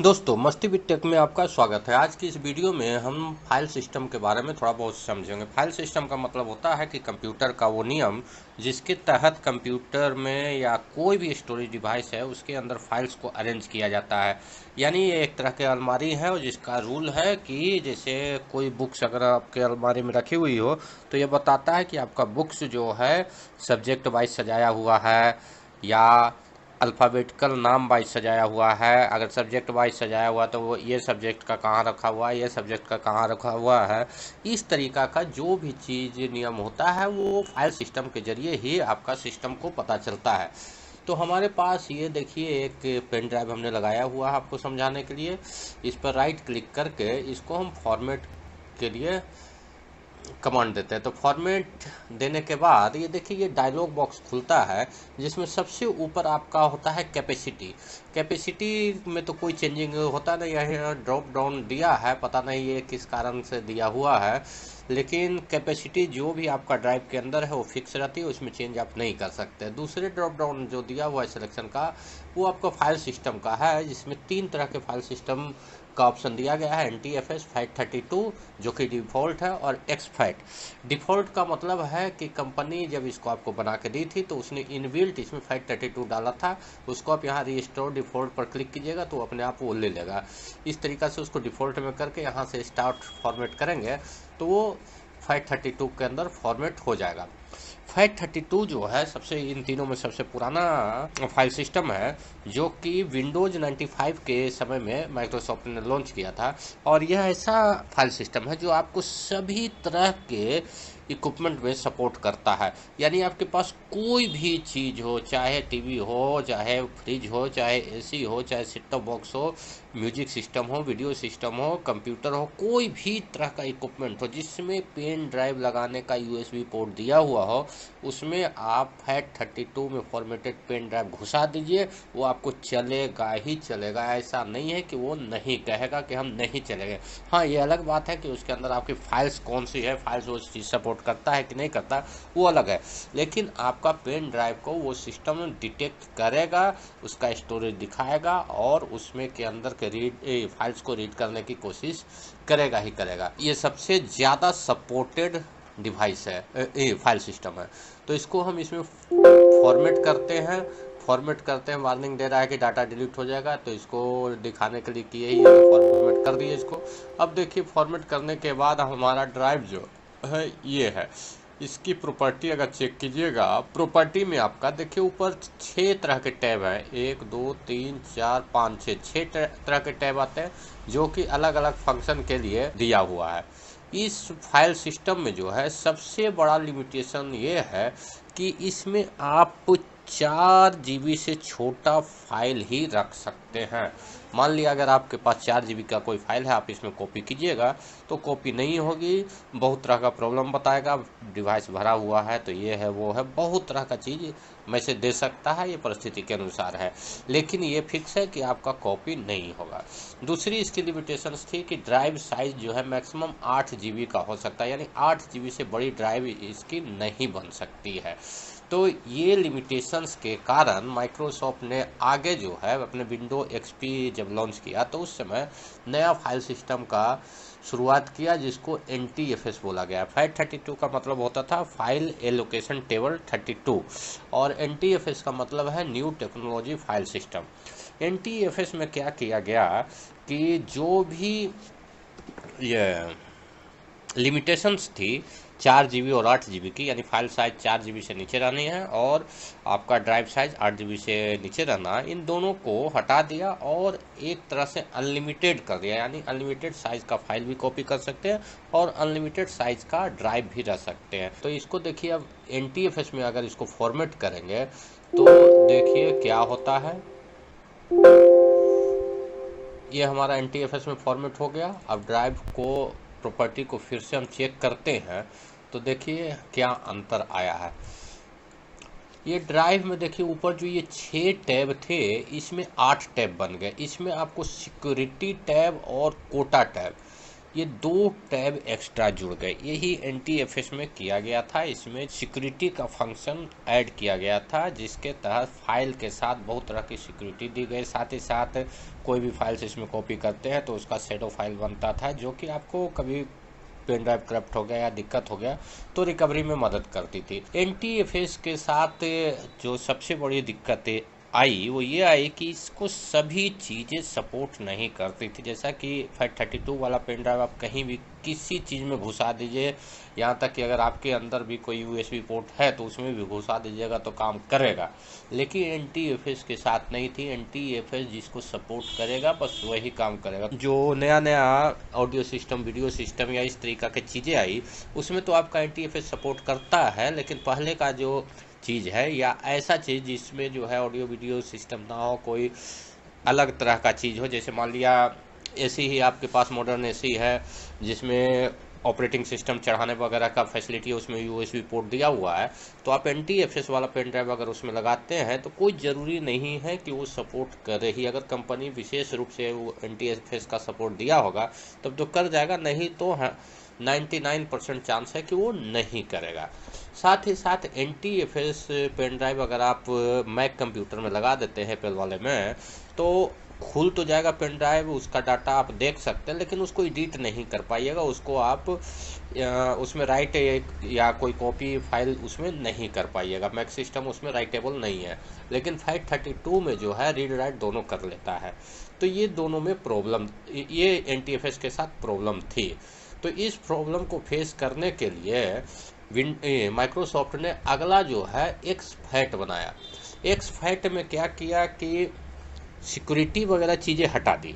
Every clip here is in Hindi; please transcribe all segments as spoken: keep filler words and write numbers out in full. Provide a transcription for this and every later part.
दोस्तों मस्ती विद टेक में आपका स्वागत है। आज की इस वीडियो में हम फाइल सिस्टम के बारे में थोड़ा बहुत समझेंगे। फाइल सिस्टम का मतलब होता है कि कंप्यूटर का वो नियम जिसके तहत कंप्यूटर में या कोई भी स्टोरेज डिवाइस है उसके अंदर फाइल्स को अरेंज किया जाता है। यानी ये एक तरह की अलमारी है और जिसका रूल है कि जैसे कोई बुक्स अगर आपके अलमारी में रखी हुई हो तो ये बताता है कि आपका बुक्स जो है सब्जेक्ट वाइज सजाया हुआ है या अल्फ़ाबेटिकल नाम वाइज सजाया हुआ है। अगर सब्जेक्ट वाइज सजाया हुआ तो वो ये सब्जेक्ट का कहाँ रखा हुआ है, ये सब्जेक्ट का कहाँ रखा हुआ है। इस तरीक़ा का जो भी चीज़ नियम होता है वो फाइल सिस्टम के ज़रिए ही आपका सिस्टम को पता चलता है। तो हमारे पास ये देखिए एक पेन ड्राइव हमने लगाया हुआ है आपको समझाने के लिए। इस पर राइट क्लिक करके इसको हम फॉर्मेट के लिए कमांड देते हैं। तो फॉर्मेट देने के बाद ये देखिए ये डायलॉग बॉक्स खुलता है जिसमें सबसे ऊपर आपका होता है कैपेसिटी। कैपेसिटी में तो कोई चेंजिंग होता नहीं है, ड्रॉप डाउन दिया है, पता नहीं ये किस कारण से दिया हुआ है, लेकिन कैपेसिटी जो भी आपका ड्राइव के अंदर है वो फिक्स रहती है, उसमें चेंज आप नहीं कर सकते। दूसरे ड्रॉप डाउन जो दिया हुआ है सिलेक्शन का वो आपका फाइल सिस्टम का है जिसमें तीन तरह के फाइल सिस्टम का ऑप्शन दिया गया है, N T F S, FAT thirty two जो कि डिफ़ॉल्ट है और एक्सफैट। डिफ़ॉल्ट का मतलब है कि कंपनी जब इसको आपको बना के दी थी तो उसने इनबिल्ट इसमें फैट थर्टी टू डाला था। उसको आप यहाँ रिस्टोर डिफ़ॉल्ट पर क्लिक कीजिएगा तो अपने आप वो ले लेगा। इस तरीक़ा से उसको डिफ़ॉल्ट में करके यहाँ से स्टार्ट फॉर्मेट करेंगे तो वो फैट थर्टी टू के अंदर फॉर्मेट हो जाएगा। फैट थर्टी टू जो है सबसे इन तीनों में सबसे पुराना फाइल सिस्टम है जो कि विंडोज़ नाइन्टी फाइव के समय में माइक्रोसॉफ्ट ने लॉन्च किया था। और यह ऐसा फाइल सिस्टम है जो आपको सभी तरह के इक्विपमेंट में सपोर्ट करता है। यानी आपके पास कोई भी चीज़ हो, चाहे टीवी हो, चाहे फ्रिज हो, चाहे एसी हो, चाहे सेट टॉप बॉक्स हो, म्यूजिक सिस्टम हो, वीडियो सिस्टम हो, कंप्यूटर हो, कोई भी तरह का इक्विपमेंट हो जिसमें पेन ड्राइव लगाने का यूएसबी पोर्ट दिया हुआ हो, उसमें आप फैट थर्टी टू में फॉर्मेटेड पेन ड्राइव घुसा दीजिए, वो आपको चलेगा ही चलेगा। ऐसा नहीं है कि वो नहीं कहेगा कि हम नहीं चलेंगे। हाँ, ये अलग बात है कि उसके अंदर आपकी फाइल्स कौन सी है, फाइल्स वो चीज़ सपोर्ट करता है कि नहीं करता वो अलग है, लेकिन आपका पेन ड्राइव को वो सिस्टम डिटेक्ट करेगा, उसका स्टोरेज दिखाएगा और उसमें के अंदर के रीड फाइल्स को रीड करने की कोशिश करेगा ही करेगा। ये सबसे ज़्यादा सपोर्टेड डिवाइस है, ए, फाइल सिस्टम है। तो इसको हम इसमें फॉर्मेट करते हैं फॉर्मेट करते हैं वार्निंग दे रहा है कि डाटा डिलीट हो जाएगा, तो इसको दिखाने के लिए किए ही है, तो फॉर्मेट कर दिए इसको। अब देखिए फॉर्मेट करने के बाद हमारा ड्राइव जो है ये है। इसकी प्रॉपर्टी अगर चेक कीजिएगा, प्रॉपर्टी में आपका देखिए ऊपर छः तरह के टैब हैं, एक दो तीन चार पाँच छः छः तरह के टैब आते हैं जो कि अलग अलग फंक्शन के लिए दिया हुआ है। इस फाइल सिस्टम में जो है सबसे बड़ा लिमिटेशन ये है कि इसमें आप चार जी बी से छोटा फाइल ही रख सकते हैं। मान लिया अगर आपके पास चार जी बी का कोई फाइल है, आप इसमें कॉपी कीजिएगा तो कॉपी नहीं होगी, बहुत तरह का प्रॉब्लम बताएगा, डिवाइस भरा हुआ है तो ये है वो है, बहुत तरह का चीज़ मैसेज दे सकता है, ये परिस्थिति के अनुसार है, लेकिन ये फिक्स है कि आपका कॉपी नहीं होगा। दूसरी इसकी लिमिटेशंस थी कि ड्राइव साइज जो है मैक्सिमम आठ जी बी का हो सकता है, यानी आठ जी बी से बड़ी ड्राइव इसकी नहीं बन सकती है। तो ये लिमिटेशंस के कारण माइक्रोसॉफ्ट ने आगे जो है अपने विंडो एक्सपी जब लॉन्च किया तो उस समय नया फाइल सिस्टम का शुरुआत किया जिसको एन टी एफ एस बोला गया। फैट थर्टी टू का मतलब होता था file allocation table thirty two और एन टी एफ एस का मतलब है new technology file system. N T F S में क्या किया गया कि जो भी ये लिमिटेशंस थी चार जी बी और आठ जी बी की, यानी फाइल साइज चार जी बी से नीचे रहनी है और आपका ड्राइव साइज आठ जी बी से नीचे रहना, इन दोनों को हटा दिया और एक तरह से अनलिमिटेड कर दिया। यानी अनलिमिटेड साइज का फाइल भी कॉपी कर सकते हैं और अनलिमिटेड साइज का ड्राइव भी रख सकते हैं। तो इसको देखिए अब एन टी एफ एस में अगर इसको फॉर्मेट करेंगे तो देखिए क्या होता है। ये हमारा एन टी एफ एस में फॉर्मेट हो गया। अब ड्राइव को प्रॉपर्टी को फिर से हम चेक करते हैं तो देखिए क्या अंतर आया है। ये ड्राइव में देखिए ऊपर जो ये छः टैब थे इसमें आठ टैब बन गए। इसमें आपको सिक्योरिटी टैब और कोटा टैब ये दो टैब एक्स्ट्रा जुड़ गए। यही एन टी एफ एस में किया गया था। इसमें सिक्योरिटी का फंक्शन ऐड किया गया था, जिसके तहत फाइल के साथ बहुत तरह की सिक्योरिटी दी गई। साथ ही साथ कोई भी फाइल्स इसमें कॉपी करते हैं तो उसका शैडो फाइल बनता था, जो कि आपको कभी पेन ड्राइव करप्ट हो गया या दिक्कत हो गया तो रिकवरी में मदद करती थी। एन टी एफ एस के साथ जो सबसे बड़ी दिक्कतें आई वो ये आई कि इसको सभी चीज़ें सपोर्ट नहीं करती थी। जैसा कि फाइव थर्टी टू वाला पेन ड्राइव आप कहीं भी किसी चीज़ में घुसा दीजिए, यहाँ तक कि अगर आपके अंदर भी कोई यू एस बी पोर्ट है तो उसमें भी घुसा दीजिएगा तो काम करेगा। लेकिन एन टी एफ एस के साथ नहीं थी। एन टी एफ एस जिसको सपोर्ट करेगा बस वही काम करेगा। जो नया नया ऑडियो सिस्टम, वीडियो सिस्टम या इस तरीका की चीज़ें आई उसमें तो आपका N T F S support करता है, लेकिन पहले का जो चीज़ है या ऐसा चीज़ जिसमें जो है ऑडियो वीडियो सिस्टम ना हो, कोई अलग तरह का चीज़ हो, जैसे मान लिया एसी ही आपके पास मॉडर्न एसी है जिसमें ऑपरेटिंग सिस्टम चढ़ाने वगैरह का फैसिलिटी है, उसमें यूएसबी पोर्ट दिया हुआ है, तो आप एन टी एफ एस वाला पेन ड्राइव अगर उसमें लगाते हैं तो कोई ज़रूरी नहीं है कि वो सपोर्ट करे ही। अगर कंपनी विशेष रूप से वो एन टी एफ एस का सपोर्ट दिया होगा तब तो कर जाएगा, नहीं तो हाँ निन्यानवे परसेंट चांस है कि वो नहीं करेगा। साथ ही साथ N T F S pen drive अगर आप मैक कंप्यूटर में लगा देते हैं एप्पल वाले में तो खुल तो जाएगा पेन ड्राइव, उसका डाटा आप देख सकते हैं, लेकिन उसको एडिट नहीं कर पाइएगा। उसको आप उसमें राइट या कोई कॉपी फाइल उसमें नहीं कर पाइएगा। मैक सिस्टम उसमें राइटेबल नहीं है, लेकिन फाइव थर्टी टू में जो है रीड राइट दोनों कर लेता है। तो ये दोनों में प्रॉब्लम, ये एन टी एफ एस के साथ प्रॉब्लम थी। तो इस प्रॉब्लम को फेस करने के लिए विन माइक्रोसॉफ्ट ने अगला जो है एक्स फैट बनाया। एक्स फैट में क्या किया कि सिक्योरिटी वगैरह चीज़ें हटा दी,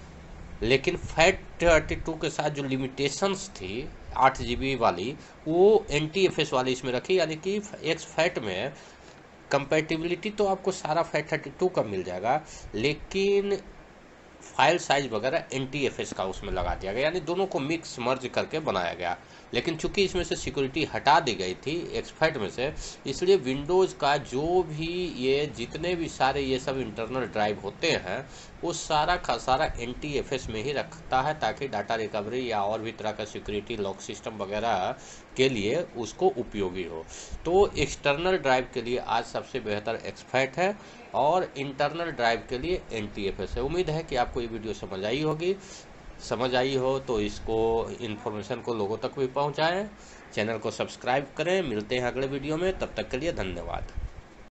लेकिन फैट थर्टी टू के साथ जो लिमिटेशंस थी आठ जी बी वाली वो एन टी एफ एस वाली इसमें रखी। यानी कि एक्स फैट में कंपैटिबिलिटी तो आपको सारा फैट थर्टी टू का मिल जाएगा, लेकिन फाइल साइज वगैरह एन टी एफ एस का उसमें लगा दिया गया, यानी दोनों को मिक्स मर्ज करके बनाया गया। लेकिन चूंकि इसमें से सिक्योरिटी हटा दी गई थी एक्सफैट में से, इसलिए विंडोज़ का जो भी ये जितने भी सारे ये सब इंटरनल ड्राइव होते हैं वो सारा का सारा एन टी एफ एस में ही रखता है, ताकि डाटा रिकवरी या और भी तरह का सिक्योरिटी लॉक सिस्टम वगैरह के लिए उसको उपयोगी हो। तो एक्सटर्नल ड्राइव के लिए आज सबसे बेहतर एक्सफैट है और इंटरनल ड्राइव के लिए एन टी एफ एस है। उम्मीद है कि आपको ये वीडियो समझ आई होगी। समझ आई हो तो इसको इन्फॉर्मेशन को लोगों तक भी पहुंचाएं। चैनल को सब्सक्राइब करें। मिलते हैं अगले वीडियो में, तब तक के लिए धन्यवाद।